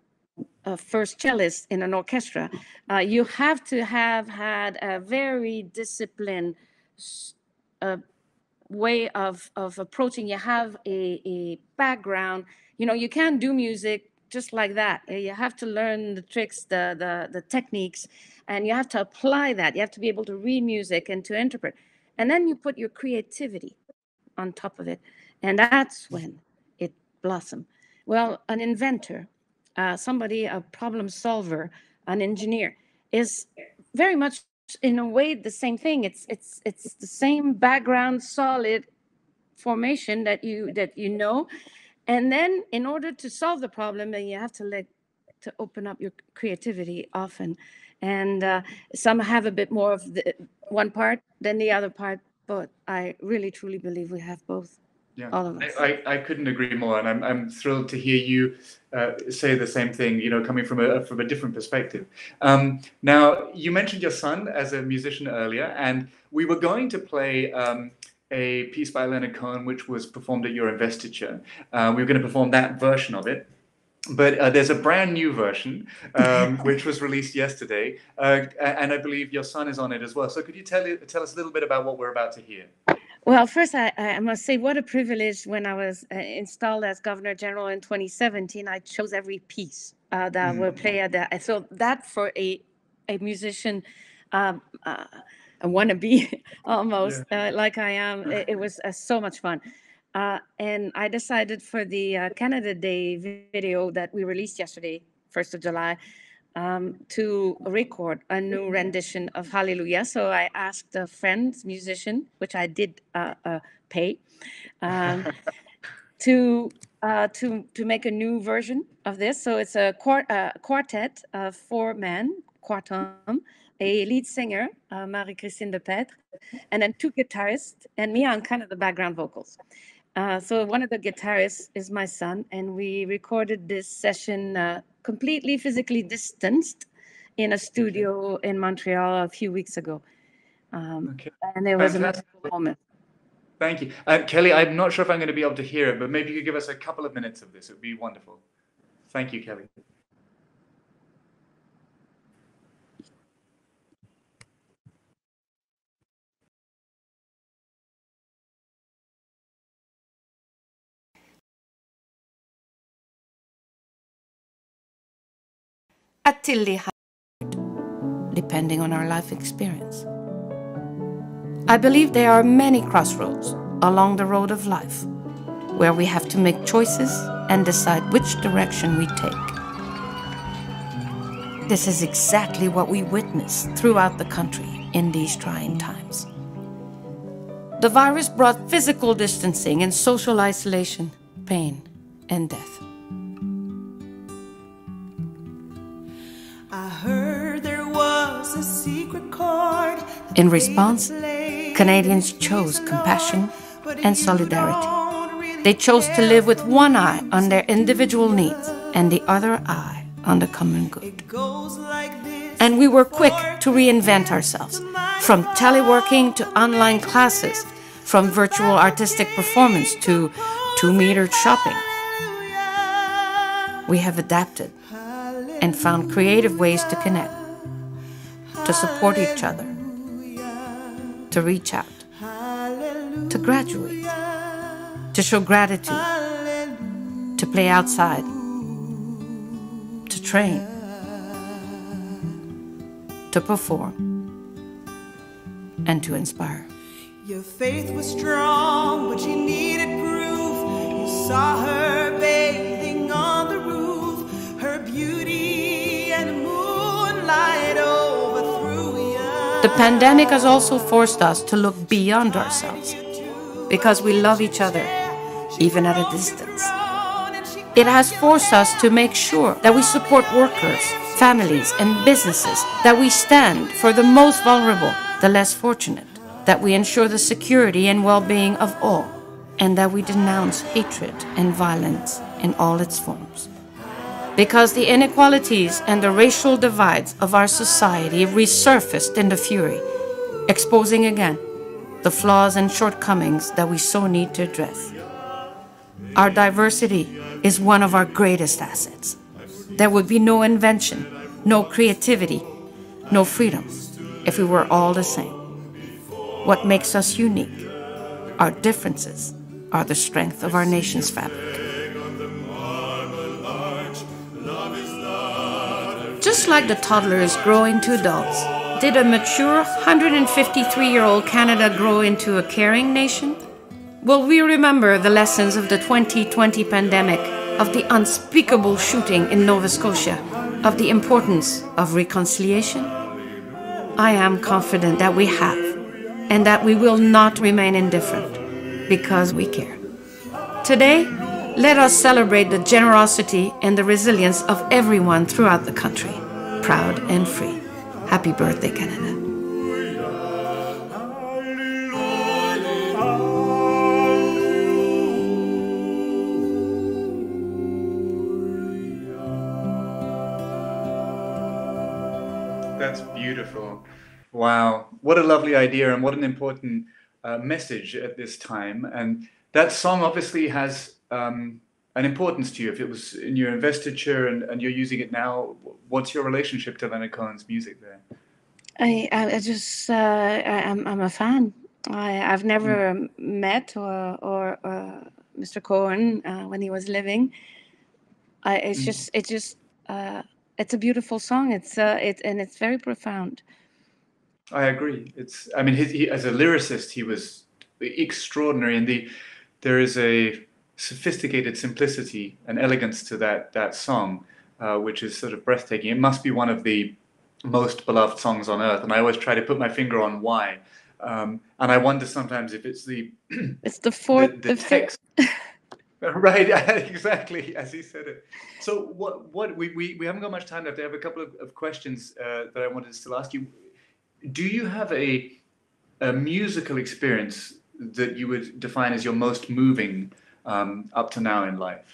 B: a first cellist in an orchestra, uh, you have to have had a very disciplined uh, way of, of approaching. You have a, a background. You know, you can't do music just like that. You have to learn the tricks, the, the, the techniques, and you have to apply that. You have to be able to read music and to interpret. And then you put your creativity on top of it. And that's when it blossoms. Well, an inventor, uh, somebody, a problem solver, an engineer, is very much in a way the same thing. It's it's it's the same background, solid formation that you that you know, and then in order to solve the problem, then you have to let to open up your creativity often, and uh, some have a bit more of the one part than the other part. But I really truly believe we have both.
A: Yeah,
B: all of us.
A: I, I couldn't agree more, and I'm I'm thrilled to hear you uh, say the same thing. You know, coming from a from a different perspective. Um, now, you mentioned your son as a musician earlier, and we were going to play um, a piece by Leonard Cohen, which was performed at your investiture. Uh, we were going to perform that version of it. But uh, there's a brand new version, um, which was released yesterday, uh, and I believe your son is on it as well. So could you tell, tell us a little bit about what we're about to hear?
B: Well, first, I, I must say what a privilege when I was uh, installed as Governor General in twenty seventeen. I chose every piece uh, that mm. will play at that. So that for a, a musician, um, uh, a wannabe almost, yeah. uh, like I am, it, it was uh, so much fun. Uh, and I decided for the uh, Canada Day video that we released yesterday, first of July, um, to record a new rendition of Hallelujah. So I asked a friend, musician, which I did uh, uh, pay, um, to uh, to to make a new version of this. So it's a quart uh, quartet of four men, quartum, a lead singer, uh, Marie-Christine Lepêtre, and then two guitarists, and me on kind of the background vocals. Uh, so one of the guitarists is my son, and we recorded this session uh, completely physically distanced in a studio in Montreal a few weeks ago. Um, okay. And it was Fantastic. a magical moment.
A: Thank you. Uh, Kelly, I'm not sure if I'm going to be able to hear it, but maybe you could give us a couple of minutes of this. It would be wonderful. Thank you, Kelly.
B: Attilly, depending on our life experience. I believe there are many crossroads along the road of life where we have to make choices and decide which direction we take. This is exactly what we witness throughout the country in these trying times. The virus brought physical distancing and social isolation, pain, and death.
C: I heard there was a secret chord.
B: In response, Canadians chose compassion and solidarity. They chose to live with one eye on their individual needs and the other eye on the common good. And we were quick to reinvent ourselves, from teleworking to online classes, from virtual artistic performance to two-metered shopping. We have adapted and found creative ways to connect, to support each other, to reach out, to graduate, to show gratitude, to play outside, to train,
D: to perform, and to inspire.
C: Your faith was strong, but you needed proof. You saw her bathing on the roof, her beauty and moonlight overthrew you.
D: The pandemic has also forced us to look beyond ourselves, because we love each other, even at a distance. It has forced us to make sure that we support workers, families, and businesses, that we stand for the most vulnerable, the less fortunate, that we ensure the security and well-being of all, and that we denounce hatred and violence in all its forms. Because the inequalities and the racial divides of our society resurfaced in the fury, exposing again the flaws and shortcomings that we so need to address. Our diversity is one of our greatest assets. There would be no invention, no creativity, no freedom if we were all the same. What makes us unique, our differences, are the strength of our nation's fabric. Just like the toddlers grow into adults, did a mature one hundred fifty-three-year-old Canada grow into a caring nation? Will we remember the lessons of the twenty twenty pandemic, of the unspeakable shooting in Nova Scotia, of the importance of reconciliation? I am confident that we have, and that we will not remain indifferent, because we care. Today, let us celebrate the generosity and the resilience of everyone throughout the country, proud and free. Happy birthday, Canada.
A: That's beautiful. Wow, what a lovely idea, and what an important uh, message at this time. And that song obviously has um, an importance to you. If it was in your investiture and, and you're using it now, what's your relationship to Leonard Cohen's music there?
B: I, I just, uh, I, I'm, I'm a fan. I, I've never mm. met or, or uh, Mister Cohen uh, when he was living. I, it's mm. just, it's just, uh, it's a beautiful song. It's, uh, it, and it's very profound.
A: I agree. It's, I mean, his, he, as a lyricist, he was extraordinary, and the there is a sophisticated simplicity and elegance to that that song, uh, which is sort of breathtaking. It must be one of the most beloved songs on earth, and I always try to put my finger on why. Um, and I wonder sometimes if it's the
B: it's the fourth
A: the, the, the text. Right, exactly, as he said it. So what what we we, we haven't got much time left. I have a couple of, of questions uh, that I wanted to still ask you. Do you have a a musical experience that you would define as your most moving um, up to now in life?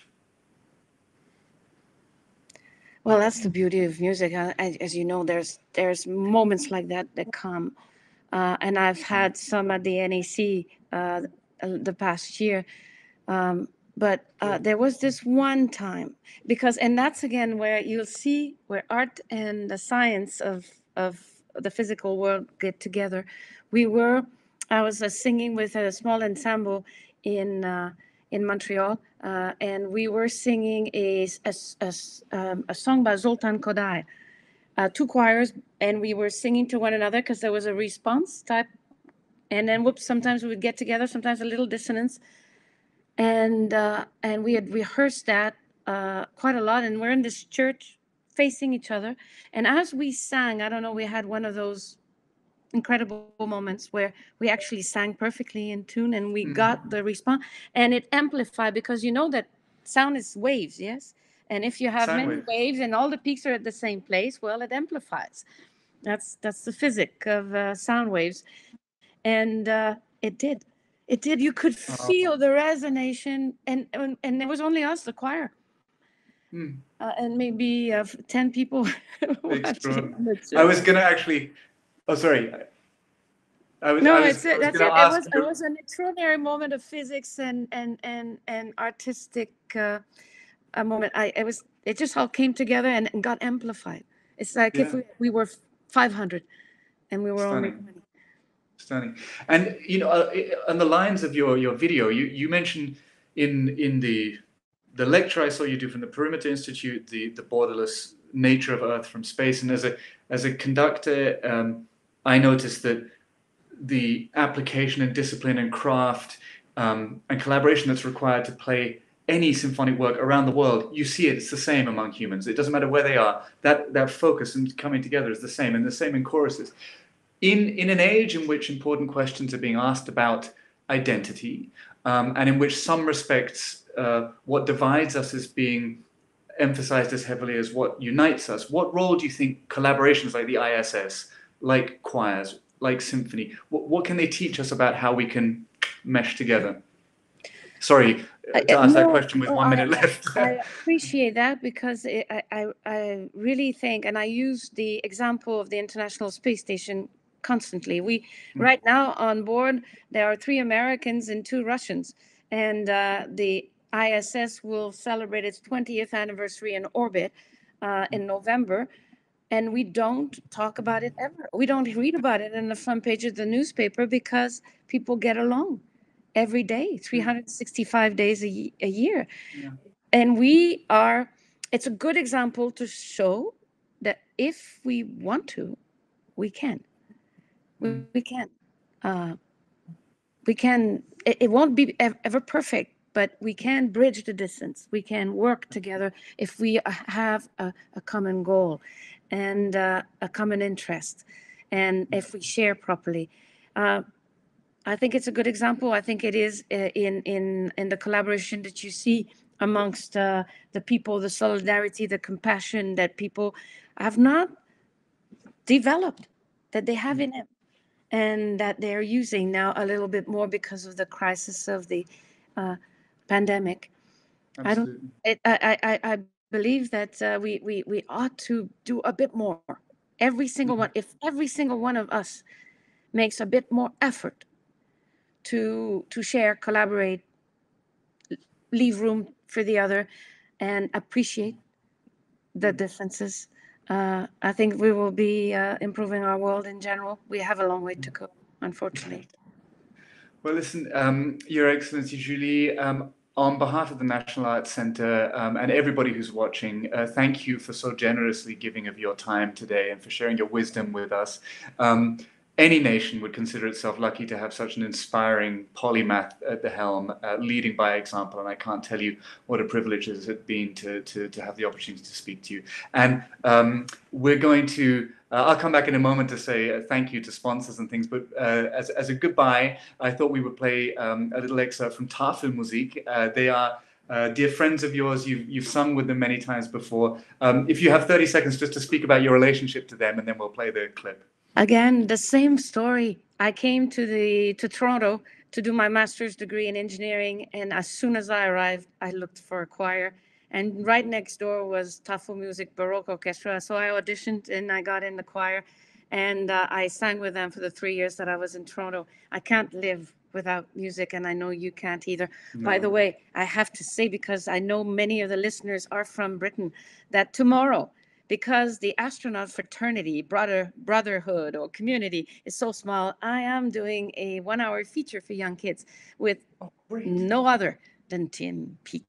B: Well, that's the beauty of music. I, I, as you know, there's there's moments like that that come, uh, and I've had some at the N A C uh, the past year. Um, but uh, there was this one time, because, and that's again where you'll see where art and the science of of the physical world get together. We were, I was uh, singing with a small ensemble in uh, in Montreal, uh, and we were singing a a, a, um, a song by Zoltán Kodály, uh, two choirs, and we were singing to one another because there was a response type, and then whoops, sometimes we would get together, sometimes a little dissonance, and uh, and we had rehearsed that uh, quite a lot, and we're in this church facing each other, and as we sang, I don't know, we had one of those incredible moments where we actually sang perfectly in tune, and we mm-hmm. got the response, and it amplified, because you know that sound is waves, yes? And if you have sound many waves. waves and all the peaks are at the same place, well, it amplifies. That's that's the physics of uh, sound waves. And uh, it did. It did. You could feel oh. the resonance, and, and, and it was only us, the choir. Mm. Uh, and maybe uh, ten people.
A: I was going to actually... Oh, sorry. I was,
B: no,
A: I was,
B: it's it. That's it. It was, it was an extraordinary moment of physics and and and and artistic uh, a moment. I it was it just all came together and, and got amplified. It's like yeah. if we, we were five hundred and we were
A: Stunning.
B: only twenty.
A: Stunning. And you know, uh, on the lines of your your video, you you mentioned in in the the lecture I saw you do from the Perimeter Institute, the the Borderless nature of Earth from space. And as a as a conductor, um, I noticed that the application and discipline and craft um, and collaboration that's required to play any symphonic work around the world, you see it, it's the same among humans. It doesn't matter where they are. That that focus and coming together is the same, and the same in choruses. In, in an age in which important questions are being asked about identity, um, and in which some respects uh, what divides us is being emphasized as heavily as what unites us, what role do you think collaborations like the I S S, like choirs, like symphony, what, what can they teach us about how we can mesh together? Sorry to
B: Uh,
A: ask
B: no,
A: that question with
B: no,
A: one
B: I-
A: minute left.
B: I appreciate that because it, I, I, I really think, and I use the example of the International Space Station constantly. We right now on board there are three Americans and two Russians, and uh, the I S S will celebrate its twentieth anniversary in orbit uh, in November. And we don't talk about it ever. We don't read about it in the front page of the newspaper because people get along every day, three hundred sixty-five days a, ye- a year.
A: Yeah.
B: And we are, it's a good example to show that if we want to, we can. We,
A: Mm.
B: we can. Uh, we can, it, it won't be ev- ever perfect, but we can bridge the distance. We can work together if we uh, have a, a common goal and uh, a common interest, and if we share properly. Uh, I think it's a good example. I think it is uh, in in in the collaboration that you see amongst uh, the people, the solidarity, the compassion that people have not developed, that they have in them, and that they're using now a little bit more because of the crisis of the uh, pandemic. I don't.
A: Absolutely.
B: It, I, I I believe that uh, we we we ought to do a bit more. Every single one. If every single one of us makes a bit more effort to to share, collaborate, leave room for the other, and appreciate the differences, uh, I think we will be uh, improving our world in general. We have a long way to go, unfortunately.
A: Well, listen, um, Your Excellency Julie, um, on behalf of the National Arts Centre um, and everybody who's watching, uh, thank you for so generously giving of your time today and for sharing your wisdom with us. Um, any nation would consider itself lucky to have such an inspiring polymath at the helm, uh, leading by example, and I can't tell you what a privilege it has been to, to, to have the opportunity to speak to you. And um, we're going to Uh, I'll come back in a moment to say uh, thank you to sponsors and things, but uh, as, as a goodbye, I thought we would play um, a little excerpt from Tafelmusik. Uh, they are uh, dear friends of yours. You've, you've sung with them many times before. Um, if you have thirty seconds just to speak about your relationship to them, and then we'll play the clip.
B: Again, the same story. I came to the to Toronto to do my master's degree in engineering, and as soon as I arrived, I looked for a choir. And right next door was Tafelmusik Baroque Orchestra. So I auditioned and I got in the choir, and uh, I sang with them for the three years that I was in Toronto. I can't live without music, and I know you can't either.
A: No.
B: By the way, I have to say, because I know many of the listeners are from Britain, that tomorrow, because the astronaut fraternity, brother, brotherhood or community is so small, I am doing a one-hour feature for young kids with
A: Oh, great.
B: no other than Tim Peake.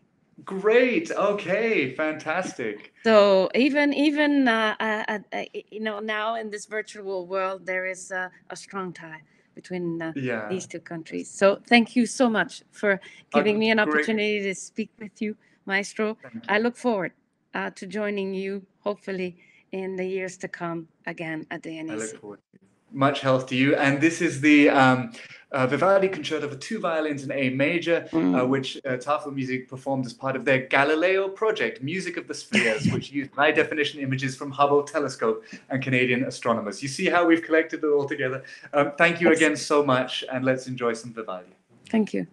A: Great. Okay. Fantastic.
B: So even even uh, uh, uh, you know, now in this virtual world, there is uh, a strong tie between uh,
A: Yeah.
B: these two countries. So thank you so much for giving me an
A: great.
B: opportunity to speak with you, Maestro.
A: Thank you.
B: I look forward uh, to joining you, hopefully in the years to come again at the N
A: I
B: E C.
A: look forward to it. Much health to you. And this is the um, uh, Vivaldi Concerto for two violins in A major,
B: Mm.
A: uh, which uh, Tafelmusik performed as part of their Galileo project, Music of the Spheres, which used high-definition images from Hubble telescope and Canadian astronomers. You see how we've collected it all together. Um, thank you again so much, and let's enjoy some Vivaldi.
B: Thank you.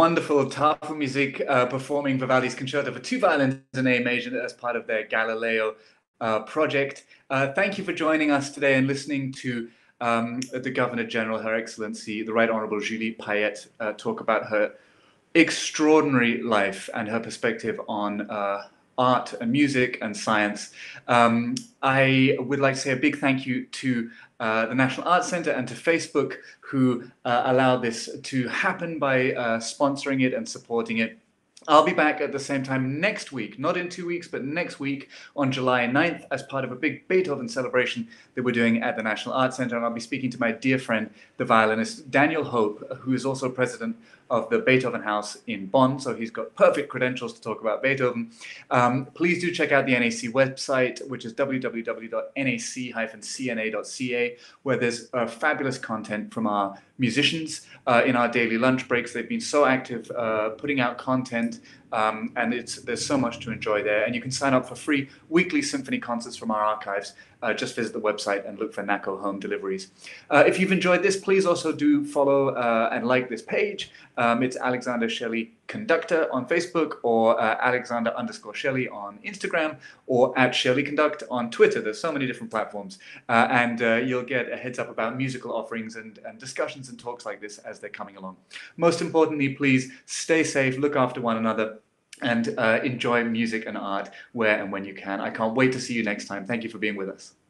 A: wonderful Tafu Music uh, performing Vivaldi's Concerto for Two Violins and A Major as part of their Galileo uh, project. Uh, thank you for joining us today and listening to um, the Governor General, Her Excellency, the Right Honorable Julie Payette, uh, talk about her extraordinary life and her perspective on uh, art and music and science. Um, I would like to say a big thank you to uh, the National Arts Centre and to Facebook, who uh, allowed this to happen by uh, sponsoring it and supporting it. I'll be back at the same time next week, not in two weeks, but next week on July ninth as part of a big Beethoven celebration that we're doing at the National Arts Centre. And I'll be speaking to my dear friend, the violinist Daniel Hope, who is also president of the Beethoven House in Bonn. So he's got perfect credentials to talk about Beethoven. Um, please do check out the N A C website, which is w w w dot n a c dash c n a dot c a, where there's uh, fabulous content from our musicians uh, in our daily lunch breaks. They've been so active uh, putting out content, um, and it's there's so much to enjoy there. And you can sign up for free weekly symphony concerts from our archives. Uh, just visit the website and look for NACO Home Deliveries. Uh, if you've enjoyed this, please also do follow uh, and like this page. Um, it's Alexander Shelley Conductor on Facebook, or uh, Alexander underscore Shelley on Instagram, or at Shelley Conduct on Twitter. There's so many different platforms. Uh, and uh, you'll get a heads up about musical offerings and, and discussions and talks like this as they're coming along. Most importantly, please stay safe, look after one another, and uh, enjoy music and art where and when you can. I can't wait to see you next time. Thank you for being with us.